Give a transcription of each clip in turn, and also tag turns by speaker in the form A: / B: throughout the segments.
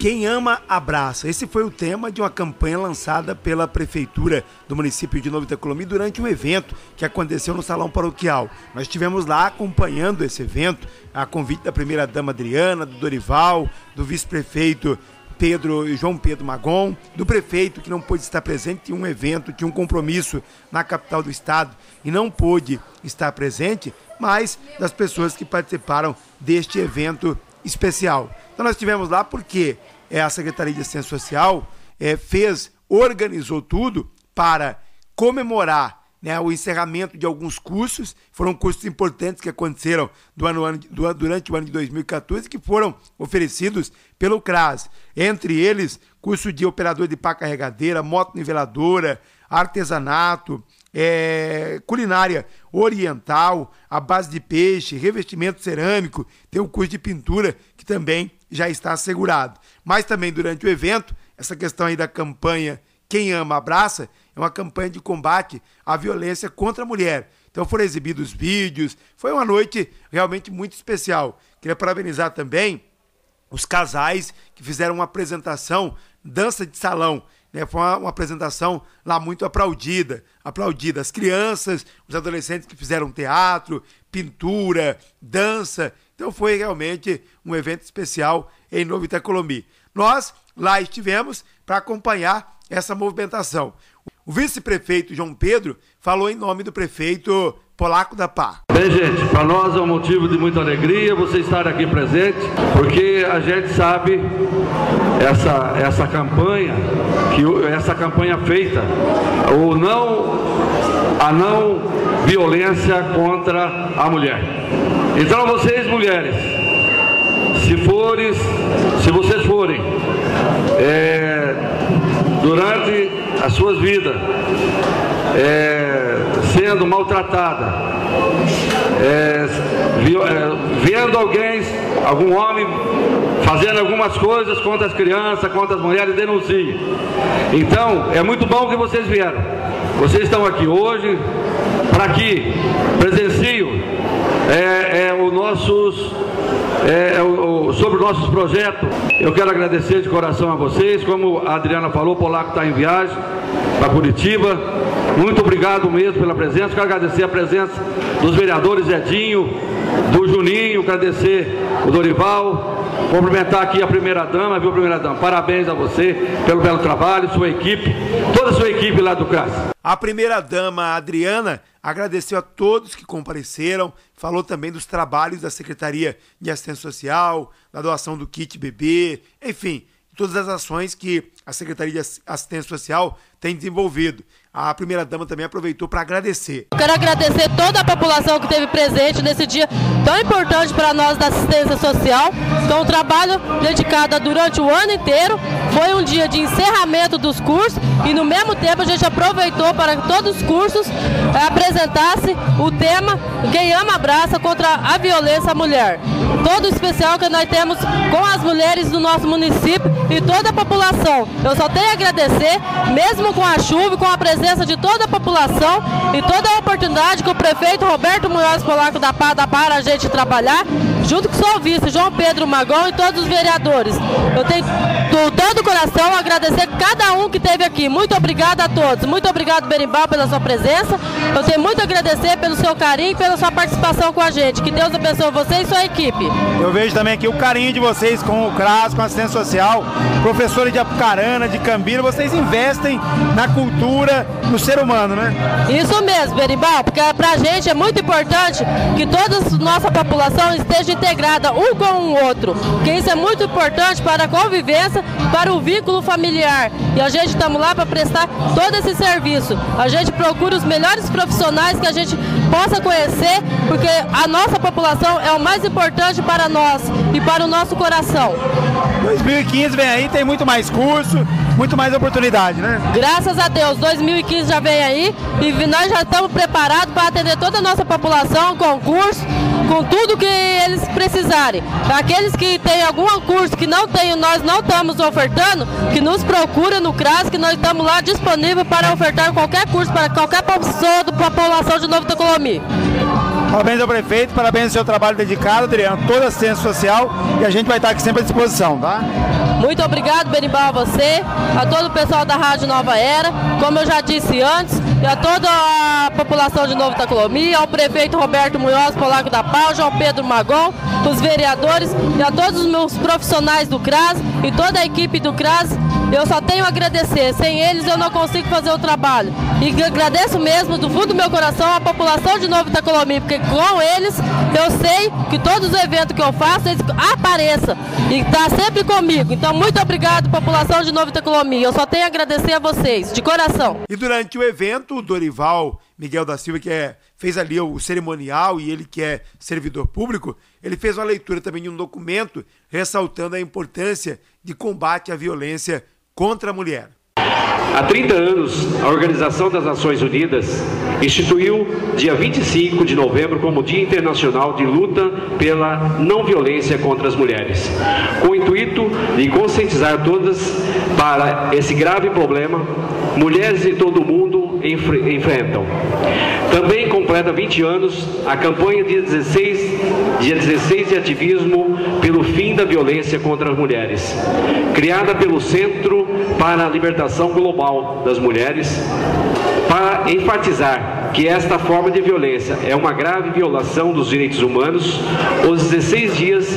A: Quem ama, abraça. Esse foi o tema de uma campanha lançada pela Prefeitura do município de Nova Itacolomi durante um evento que aconteceu no Salão Paroquial. Nós estivemos lá acompanhando esse evento, a convite da primeira-dama Adriana, do Dorival, do vice-prefeito João Pedro Magon, do prefeito que não pôde estar presente, tinha um evento, tinha um compromisso na capital do estado e não pôde estar presente, mas das pessoas que participaram deste evento especial. Então nós estivemos lá porque a Secretaria de Assistência Social organizou tudo para comemorar, né, o encerramento de alguns cursos. Foram cursos importantes que aconteceram durante o ano de 2014 que foram oferecidos pelo CRAS. Entre eles, curso de operador de pá carregadeira, moto-niveladora, artesanato, culinária oriental, a base de peixe, revestimento cerâmico, tem o curso de pintura que também já está assegurado. Mas também durante o evento, essa questão aí da campanha Quem Ama, Abraça, é uma campanha de combate à violência contra a mulher. Então foram exibidos vídeos, foi uma noite realmente muito especial. Queria parabenizar também os casais que fizeram uma apresentação, dança de salão, né? Foi uma apresentação lá muito aplaudida. As crianças, os adolescentes que fizeram teatro, pintura, dança. Então foi realmente um evento especial em Nova Itacolomi. Nós lá estivemos para acompanhar essa movimentação. O vice-prefeito João Pedro falou em nome do prefeito Polaco da Pá.
B: Bem, gente, para nós é um motivo de muita alegria você estar aqui presente, porque a gente sabe essa campanha feita, a não violência contra a mulher. Então vocês, mulheres, se vocês forem durante as suas vidas sendo maltratada, vendo algum homem fazendo algumas coisas contra as crianças, contra as mulheres, denuncie. Então, é muito bom que vocês vieram. Vocês estão aqui hoje para que presenciem sobre os nossos projetos. Eu quero agradecer de coração a vocês. Como a Adriana falou, o Polaco está em viagem para Curitiba. Muito obrigado mesmo pela presença. Quero agradecer a presença dos vereadores Edinho, do Juninho, agradecer o Dorival, cumprimentar aqui a primeira-dama, viu, primeira-dama? Parabéns a você pelo belo trabalho, sua equipe, toda a sua equipe lá do CRAS.
A: A primeira-dama Adriana agradeceu a todos que compareceram, falou também dos trabalhos da Secretaria de Assistência Social, da doação do kit bebê, enfim, todas as ações que a Secretaria de Assistência Social tem desenvolvido. A primeira-dama também aproveitou para agradecer.
C: Eu quero agradecer toda a população que esteve presente nesse dia tão importante para nós da assistência social. Então, um trabalho dedicado durante o ano inteiro. Foi um dia de encerramento dos cursos e, no mesmo tempo, a gente aproveitou para que todos os cursos apresentassem o tema Quem Ama, Abraça contra a violência à mulher. Todo o especial que nós temos com as mulheres do nosso município e toda a população. Eu só tenho a agradecer, mesmo com a chuva, com a presença de toda a população e toda a oportunidade que o prefeito Roberto Munhoz Polaco da Pá dá para a gente trabalhar, junto com o seu vice, João Pedro Magon, e todos os vereadores. Eu tenho de todo o coração agradecer cada um que esteve aqui. Muito obrigada a todos. Muito obrigado, Berimbau, pela sua presença. Eu tenho muito a agradecer pelo seu carinho e pela sua participação com a gente. Que Deus abençoe você e sua equipe.
D: Eu vejo também aqui o carinho de vocês com o CRAS, com a assistência social, professores de Apucarana, de Cambira, vocês investem na cultura, no ser humano, né?
C: Isso mesmo, Berimbau, porque pra gente é muito importante que toda a nossa população esteja integrada um com o outro, porque isso é muito importante para a convivência, para o vínculo familiar. E a gente estamos lá para prestar todo esse serviço. A gente procura os melhores profissionais que a gente possa conhecer, porque a nossa população é o mais importante para nós e para o nosso coração.
D: 2015 vem aí, tem muito mais curso, muito mais oportunidade, né?
C: Graças a Deus, 2015 já vem aí e nós já estamos preparados para atender toda a nossa população com curso, com tudo que eles precisarem. Aqueles que têm algum curso que não tem, nós não estamos ofertando, que nos procura no CRAS, que nós estamos lá disponíveis para ofertar qualquer curso para qualquer pessoa da população de Nova Itacolomi.
D: Parabéns ao prefeito, parabéns ao seu trabalho dedicado, Adriano, toda a assistência social, e a gente vai estar aqui sempre à disposição, tá?
C: Muito obrigado, Berimbau, a você, a todo o pessoal da Rádio Nova Era, como eu já disse antes, e a toda a população de Novo Itacolomi, ao prefeito Roberto Munhoz Polaco da Pau, João Pedro Magon, os vereadores e a todos os meus profissionais do CRAS e toda a equipe do CRAS. Eu só tenho a agradecer, sem eles eu não consigo fazer o trabalho. E agradeço mesmo do fundo do meu coração a população de Novo Itacolomi, porque com eles eu sei que todos os eventos que eu faço, eles apareçam e está sempre comigo. Então muito obrigado, população de Novo Itacolomi, eu só tenho a agradecer a vocês, de coração.
A: E durante o evento, o Dorival Miguel da Silva, que fez ali o cerimonial, e ele que é servidor público, ele fez uma leitura também de um documento ressaltando a importância de combate à violência contra a mulher.
E: Há 30 anos, a Organização das Nações Unidas instituiu dia 25 de novembro como Dia Internacional de Luta pela Não Violência contra as Mulheres, com o intuito de conscientizar todas para esse grave problema mulheres de todo o mundo enfrentam. Também completa 20 anos a campanha dia 16 de ativismo pelo fim da violência contra as mulheres, criada pelo Centro para a Libertação Global das Mulheres, para enfatizar que esta forma de violência é uma grave violação dos direitos humanos. Os 16 dias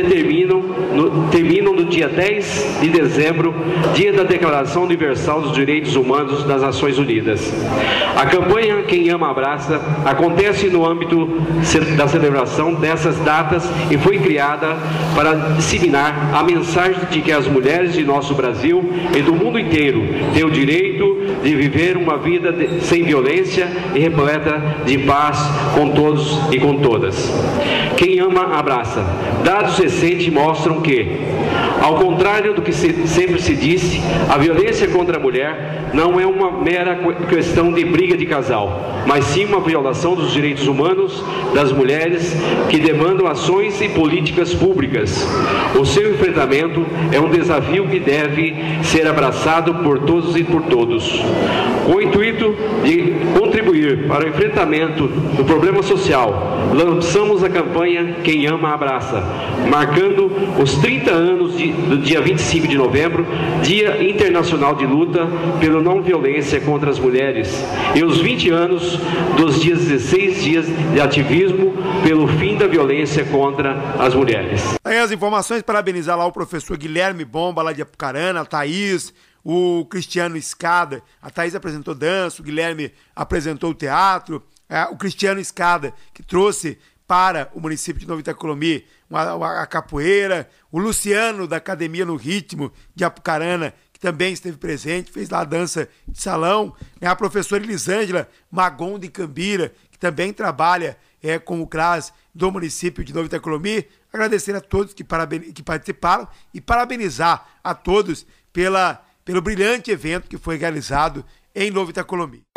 E: terminam no dia 10 de dezembro, dia da Declaração Universal dos Direitos Humanos das Nações Unidas. A campanha Quem Ama Abraça acontece no âmbito da celebração dessas datas e foi criada para disseminar a mensagem de que as mulheres de nosso Brasil e do mundo inteiro têm o direito de viver uma vida sem violência e repleta de paz com todos e com todas. Quem ama, abraça. Dados recentes mostram que, ao contrário do que sempre se disse, a violência contra a mulher não é uma mera questão de briga de casal, mas sim uma violação dos direitos humanos das mulheres que demandam ações e políticas públicas. O seu enfrentamento é um desafio que deve ser abraçado por todos e por todos. Com o intuito de contribuir para o enfrentamento do problema social, lançamos a campanha Quem Ama Abraça, marcando os 30 anos do dia 25 de novembro, Dia Internacional de Luta pela Não Violência contra as Mulheres, e os 20 anos dos 16 dias de ativismo pelo fim da violência contra as mulheres.
A: Aí as informações, parabenizar lá o professor Guilherme Bomba, lá de Apucarana, a Thaís, o Cristiano Escada. A Thaís apresentou dança, o Guilherme apresentou o teatro, o Cristiano Escada, que trouxe para o município de Novo Itacolomi a capoeira, o Luciano, da Academia no Ritmo, de Apucarana, que também esteve presente, fez lá a dança de salão, a professora Elisângela Magon, de Cambira, que também trabalha com o CRAS do município de Novo Itacolomi. Agradecer a todos que participaram e parabenizar a todos pelo brilhante evento que foi realizado em Novo Itacolomi.